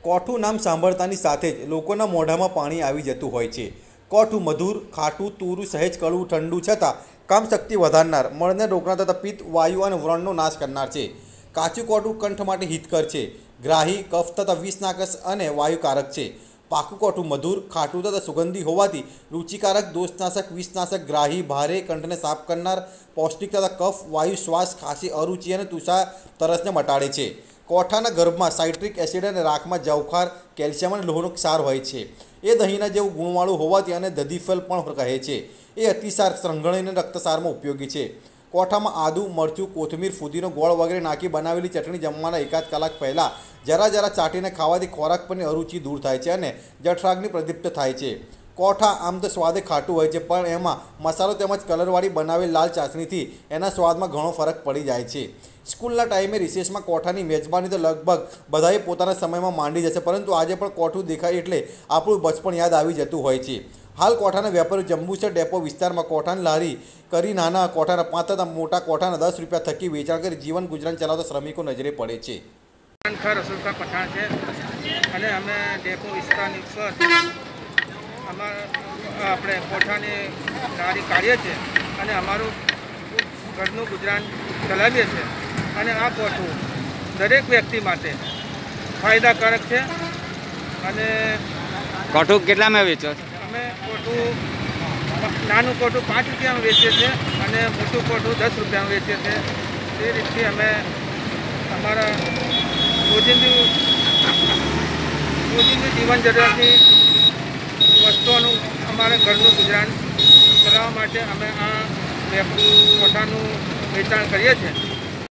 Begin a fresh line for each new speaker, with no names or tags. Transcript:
કોઠું નામ સાંભળતાની સાથે જ લોકોના મોઢામાં પાણી આવી જતું હોય છે। કોઠું મધુર, ખાટું, તુરું, સહેજ કડવું, ઠંડુ છતાં કામશક્તિ વધારનાર, મળને રોકનાર તથા પિત્ત, વાયુ અને વ્રણનો નાશ કરનાર છે। કાચું કોઠું કંઠ માટે હિતકર છે, ગ્રાહી, કફ તથા વિષનાશક અને વાયુકારક છે। પાકું કોઠું મધુર, ખાટું તથા સુગંધી હોવાથી રૂચિકારક, દોષનાશક, વિષનાશક, ગ્રાહી, ભારે, કંઠને સાફ કરનાર, પૌષ્ટિક તથા કફ, વાયુ, શ્વાસ, ખાંસી, અરુચિ અને તુષા તરસને મટાડે છે। કોઠાના ગર્ભમાં સાઇટ્રિક એસિડ અને રાખમાં જવખાર, કેલ્શિયમ અને લોહનો ક્ષાર હોય છે। એ દહીંના જેવું ગુણવાળું હોવાથી અને દધીફળ પણ કહે છે। એ અતિસાર, સંઘણન અને રક્તસારમાં ઉપયોગી છે। કોઠામાં આદુ, મરચું, કોથમીર, ફુદીનો, ગોળ વગેરે નાખી બનાવેલી ચટણી જમવાના એકાદ કલાક પહેલાં જરા જરા ચાટીને ખાવાથી ખોરાક પરની અરુચિ દૂર થાય છે અને જઠરાગ્નિ પ્રદીપ્ત થાય છે। કોઠા આમ તો સ્વાદે ખાટું હોય છે, પણ એમાં મસાલો તેમજ કલરવાળી બનાવેલ લાલ ચાસણીથી એના સ્વાદમાં ઘણો ફરક પડી જાય છે। સ્કૂલના ટાઈમે રિસેસમાં કોઠાની મેજબાની તો લગભગ બધાએ પોતાના સમયમાં માંડી જશે, પરંતુ આજે પણ કોઠું દેખાય એટલે આપણું બચપણ યાદ આવી જતું હોય છે। હાલ કોઠાના વેપારીઓ જંબુસર ડેપો વિસ્તારમાં કોઠાની લારી કરી નાના કોઠાના 5 તથા મોટા કોઠાના 10 રૂપિયા થકી વેચાણ કરી જીવન ગુજરાન ચલાવતા શ્રમિકો નજરે પડે છે।
રસુલકા પઠાણ છે અને અમે ડેપો વિસ્તારની ઉપર આપણે કોઠાની લારી કાઢીએ છીએ અને અમારું ઘરનું ગુજરાન ચલાવીએ છીએ અને આ કોઠું દરેક વ્યક્તિ માટે ફાયદાકારક છે। અને
કોઠું કેટલામાં વેચો?
અમે કોઠું નાનું કોઠું 5 રૂપિયામાં વેચીએ છીએ અને મોટું કોઠું 10 રૂપિયામાં વેચીએ છીએ। એ રીતથી અમે અમારા રોજિંદી જીવન જરૂરિયાતની વસ્તુઓનું અમારા ઘરનું ગુજરાન ચલાવવા માટે અમે આ કોઠાનું વેચાણ કરીએ છીએ।